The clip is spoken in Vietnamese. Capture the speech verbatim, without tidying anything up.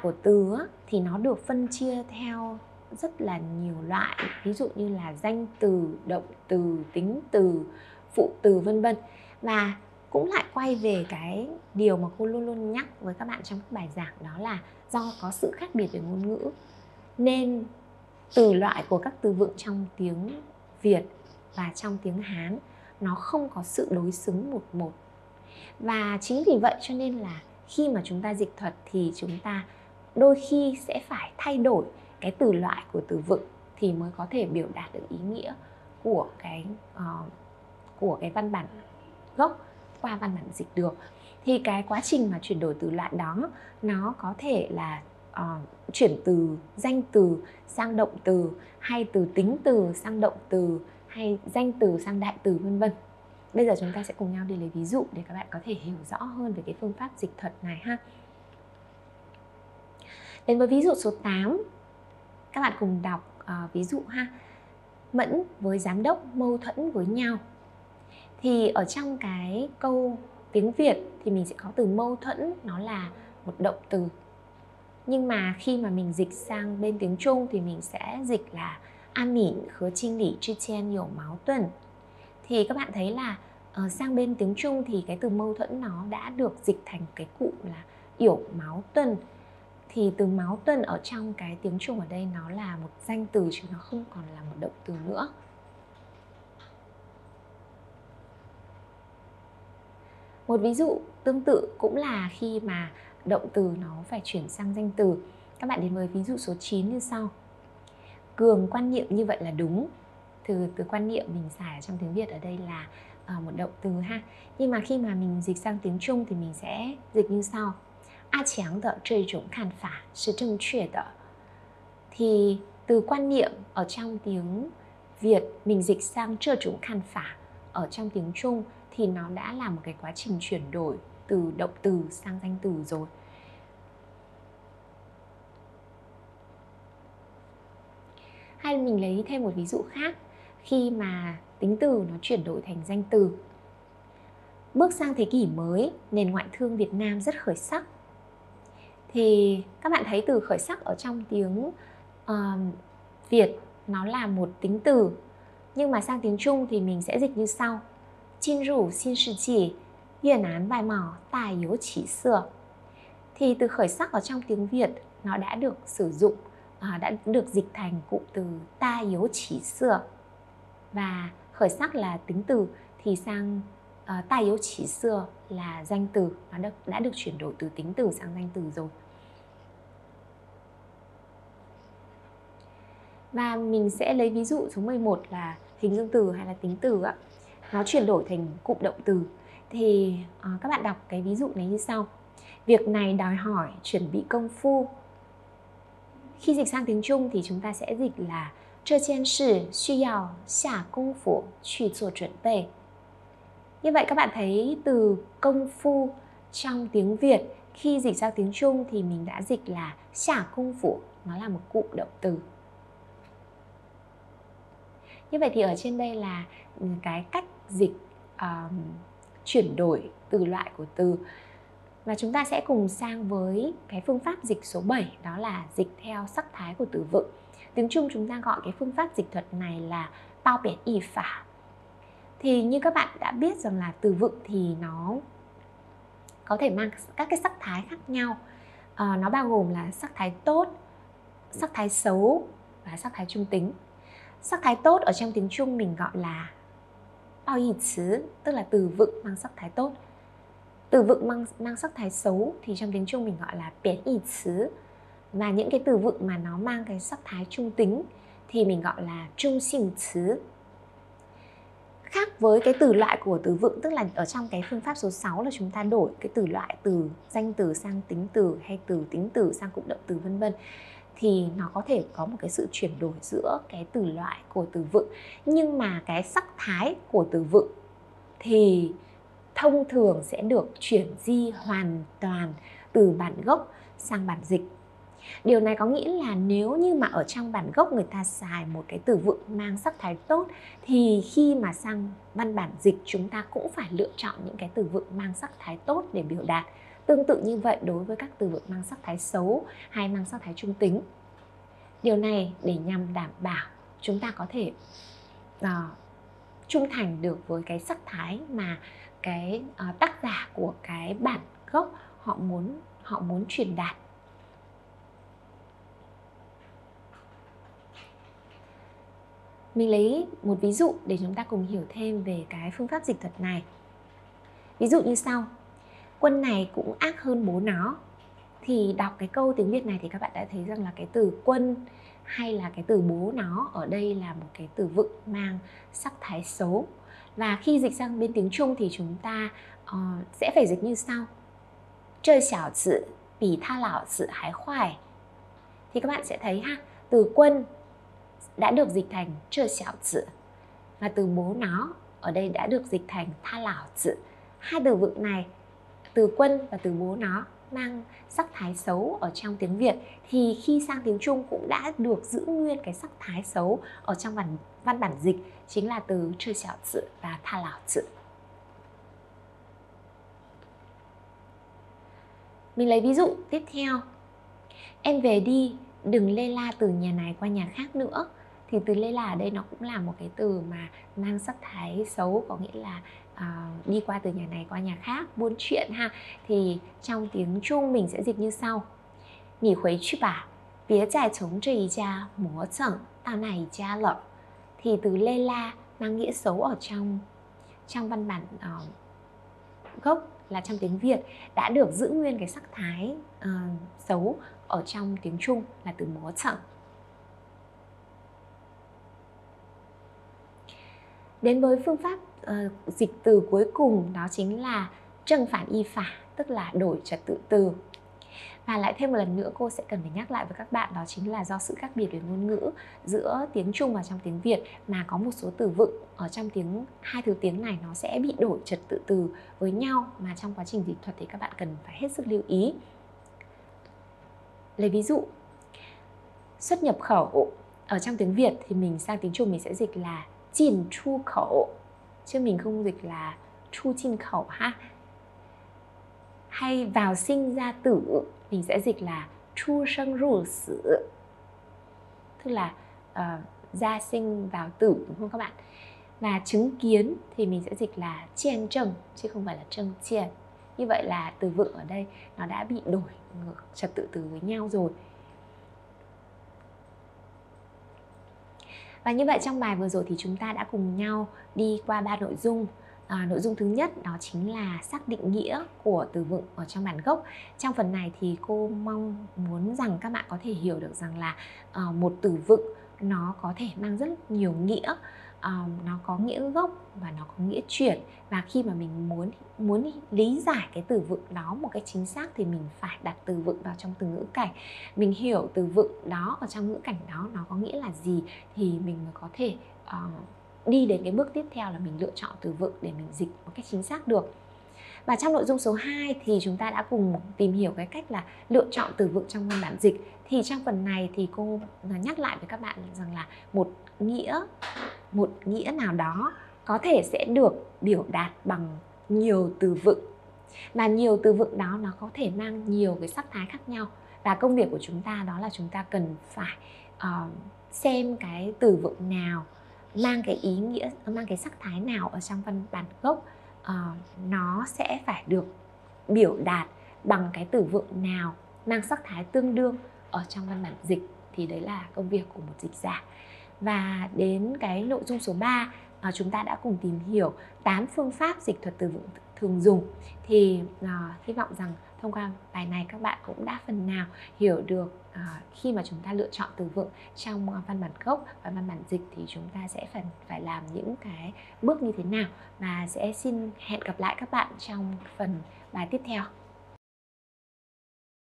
của từ á, thì nó được phân chia theo rất là nhiều loại, ví dụ như là danh từ, động từ, tính từ, phụ từ vân vân. Và cũng lại quay về cái điều mà cô luôn luôn nhắc với các bạn trong các bài giảng, đó là do có sự khác biệt về ngôn ngữ nên từ loại của các từ vựng trong tiếng Việt và trong tiếng Hán nó không có sự đối xứng một một. Và chính vì vậy cho nên là khi mà chúng ta dịch thuật thì chúng ta đôi khi sẽ phải thay đổi cái từ loại của từ vựng thì mới có thể biểu đạt được ý nghĩa của cái uh, của cái văn bản gốc qua văn bản dịch được. Thì cái quá trình mà chuyển đổi từ loại đó nó có thể là uh, chuyển từ danh từ sang động từ, hay từ tính từ sang động từ, hay danh từ sang đại từ vân vân. Bây giờ chúng ta sẽ cùng nhau đi lấy ví dụ để các bạn có thể hiểu rõ hơn về cái phương pháp dịch thuật này ha. Đến với ví dụ số tám, các bạn cùng đọc uh, ví dụ ha. Mẫn với giám đốc mâu thuẫn với nhau. Thì ở trong cái câu tiếng Việt thì mình sẽ có từ mâu thuẫn, nó là một động từ. Nhưng mà khi mà mình dịch sang bên tiếng Trung thì mình sẽ dịch là An Mỉn和经理之间有矛盾. Thì các bạn thấy là uh, sang bên tiếng Trung thì cái từ mâu thuẫn nó đã được dịch thành cái cụm là yểu máu tuân. Thì từ máu tuân ở trong cái tiếng Trung ở đây nó là một danh từ chứ nó không còn là một động từ nữa. Một ví dụ tương tự cũng là khi mà động từ nó phải chuyển sang danh từ. Các bạn đến với ví dụ số chín như sau. Cường quan niệm như vậy là đúng. Từ từ quan niệm mình xài ở trong tiếng Việt ở đây là uh, một động từ ha. Nhưng mà khi mà mình dịch sang tiếng Trung thì mình sẽ dịch như sau. A Chiang de zhe zhong kan fa là正确的. Thì từ quan niệm ở trong tiếng Việt mình dịch sang zhe zhong kan fa ở trong tiếng Trung thì nó đã là một cái quá trình chuyển đổi từ động từ sang danh từ rồi. Hay mình lấy thêm một ví dụ khác, khi mà tính từ nó chuyển đổi thành danh từ. Bước sang thế kỷ mới, nền ngoại thương Việt Nam rất khởi sắc. Thì các bạn thấy từ khởi sắc ở trong tiếng uh, Việt nó là một tính từ, nhưng mà sang tiếng Trung thì mình sẽ dịch như sau. Jin rù xin sư chỉ, Việt Nam bài mỏ tài yếu chỉ xưa. Thì từ khởi sắc ở trong tiếng Việt nó đã được sử dụng, uh, đã được dịch thành cụm từ ta yếu chỉ xưa. Và khởi sắc là tính từ thì sang uh, ta yếu chỉ xưa là danh từ, nó đã, đã được chuyển đổi từ tính từ sang danh từ rồi. Và mình sẽ lấy ví dụ số mười một là hình dương từ hay là tính từ ạ. Nó chuyển đổi thành cụm động từ. Thì uh, các bạn đọc cái ví dụ này như sau. Việc này đòi hỏi chuẩn bị công phu. Khi dịch sang tiếng Trung thì chúng ta sẽ dịch là 这件事需要下功夫去做准备. Như vậy các bạn thấy từ công phu trong tiếng Việt khi dịch sang tiếng Trung thì mình đã dịch là xả công phu, nó là một cụm động từ. Như vậy thì ở trên đây là cái cách dịch uh, chuyển đổi từ loại của từ. Và chúng ta sẽ cùng sang với cái phương pháp dịch số bảy, đó là dịch theo sắc thái của từ vựng. Tiếng Trung chúng ta gọi cái phương pháp dịch thuật này là bao biệt y phả. Thì như các bạn đã biết rằng là từ vựng thì nó có thể mang các cái sắc thái khác nhau. À, nó bao gồm là sắc thái tốt, sắc thái xấu và sắc thái trung tính. Sắc thái tốt ở trong tiếng Trung mình gọi là bao y cứ, tức là từ vựng mang sắc thái tốt. Từ vựng mang, mang sắc thái xấu thì trong tiếng Trung mình gọi là biện y cứ. Và những cái từ vựng mà nó mang cái sắc thái trung tính thì mình gọi là trung sinh cứ. Khác với cái từ loại của từ vựng, tức là ở trong cái phương pháp số sáu là chúng ta đổi cái từ loại từ danh từ sang tính từ hay từ tính từ sang cụm động từ vân vân, thì nó có thể có một cái sự chuyển đổi giữa cái từ loại của từ vựng. Nhưng mà cái sắc thái của từ vựng thì thông thường sẽ được chuyển di hoàn toàn từ bản gốc sang bản dịch. Điều này có nghĩa là nếu như mà ở trong bản gốc người ta xài một cái từ vựng mang sắc thái tốt thì khi mà sang văn bản dịch chúng ta cũng phải lựa chọn những cái từ vựng mang sắc thái tốt để biểu đạt. Tương tự như vậy đối với các từ vựng mang sắc thái xấu hay mang sắc thái trung tính. Điều này để nhằm đảm bảo chúng ta có thể uh, trung thành được với cái sắc thái mà cái uh, tác giả của cái bản gốc họ muốn họ muốn truyền đạt. Mình lấy một ví dụ để chúng ta cùng hiểu thêm về cái phương pháp dịch thuật này. Ví dụ như sau: Quân này cũng ác hơn bố nó. Thì đọc cái câu tiếng Việt này thì các bạn đã thấy rằng là cái từ quân hay là cái từ bố nó ở đây là một cái từ vựng mang sắc thái xấu. Và khi dịch sang bên tiếng Trung thì chúng ta uh, sẽ phải dịch như sau: Zhe xiao zi bì ta lão zi hái khoai. Thì các bạn sẽ thấy ha, từ quân đã được dịch thành zhe xiao zi và từ bố nó ở đây đã được dịch thành ta lão zi. Hai từ vựng này, từ quân và từ bố nó, mang sắc thái xấu ở trong tiếng Việt thì khi sang tiếng Trung cũng đã được giữ nguyên cái sắc thái xấu ở trong văn, văn bản dịch, chính là từ zhe xiao zi và ta lão zi. Mình lấy ví dụ tiếp theo: Em về đi, đừng lê la từ nhà này qua nhà khác nữa. Thì từ lê la ở đây nó cũng là một cái từ mà mang sắc thái xấu, có nghĩa là uh, đi qua từ nhà này qua nhà khác, buôn chuyện ha. Thì trong tiếng Trung mình sẽ dịch như sau: Nǐ huǐ chū bà, bìa zài chống zhe yī jiā mǒ zheng dao nà yī jiā le. Thì từ lê la mang nghĩa xấu ở trong trong văn bản uh, gốc là trong tiếng Việt đã được giữ nguyên cái sắc thái uh, xấu ở trong tiếng Trung là từ mǒ zheng. Đến với phương pháp uh, dịch từ cuối cùng, đó chính là trâng phản y phả, tức là đổi trật tự từ. Và lại thêm một lần nữa cô sẽ cần phải nhắc lại với các bạn, đó chính là do sự khác biệt về ngôn ngữ giữa tiếng Trung và trong tiếng Việt mà có một số từ vựng ở trong tiếng hai thứ tiếng này nó sẽ bị đổi trật tự từ với nhau, mà trong quá trình dịch thuật thì các bạn cần phải hết sức lưu ý. Lấy ví dụ, xuất nhập khẩu ở trong tiếng Việt thì mình sang tiếng Trung mình sẽ dịch là Jin chu khẩu, chứ mình không dịch là chu jin khẩu ha. Hay vào sinh ra tử mình sẽ dịch là chu生入死, tức là uh, ra sinh vào tử, đúng không các bạn? Và chứng kiến thì mình sẽ dịch là chiên trâng, chứ không phải là trâng chiên. Như vậy là từ vựng ở đây nó đã bị đổi ngược trật tự từ với nhau rồi. Và như vậy trong bài vừa rồi thì chúng ta đã cùng nhau đi qua ba nội dung. À, nội dung thứ nhất đó chính là xác định nghĩa của từ vựng ở trong bản gốc. Trong phần này thì cô mong muốn rằng các bạn có thể hiểu được rằng là uh, một từ vựng nó có thể mang rất nhiều nghĩa. Uh, nó có nghĩa gốc và nó có nghĩa chuyển, và khi mà mình muốn muốn lý giải cái từ vựng đó một cách chính xác thì mình phải đặt từ vựng vào trong từng ngữ cảnh. Mình hiểu từ vựng đó ở trong ngữ cảnh đó nó có nghĩa là gì thì mình mới có thể uh, đi đến cái bước tiếp theo là mình lựa chọn từ vựng để mình dịch một cách chính xác được. Và trong nội dung số hai thì chúng ta đã cùng tìm hiểu cái cách là lựa chọn từ vựng trong văn bản dịch. Thì trong phần này thì cô nhắc lại với các bạn rằng là một nghĩa một nghĩa nào đó có thể sẽ được biểu đạt bằng nhiều từ vựng, và nhiều từ vựng đó nó có thể mang nhiều cái sắc thái khác nhau. Và công việc của chúng ta đó là chúng ta cần phải uh, xem cái từ vựng nào mang cái ý nghĩa, mang cái sắc thái nào ở trong văn bản gốc, uh, nó sẽ phải được biểu đạt bằng cái từ vựng nào mang sắc thái tương đương ở trong văn bản dịch. Thì đấy là công việc của một dịch giả. Và đến cái nội dung số ba, uh, chúng ta đã cùng tìm hiểu tám phương pháp dịch thuật từ vựng thường dùng. Thì uh, hy vọng rằng thông qua bài này các bạn cũng đã phần nào hiểu được uh, khi mà chúng ta lựa chọn từ vựng trong uh, văn bản gốc và văn bản dịch thì chúng ta sẽ phải, phải làm những cái bước như thế nào. Và sẽ xin hẹn gặp lại các bạn trong phần bài tiếp theo.